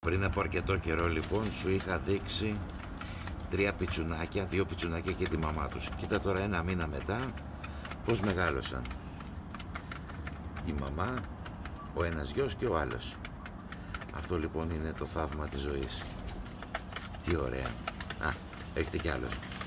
Πριν από αρκετό καιρό λοιπόν σου είχα δείξει δύο πιτσουνάκια και τη μαμά τους. Κοίτα τώρα ένα μήνα μετά πως μεγάλωσαν. Η μαμά, ο ένας γιος και ο άλλος. Αυτό λοιπόν είναι το θαύμα της ζωής. Τι ωραία. Α, έχετε κι άλλος.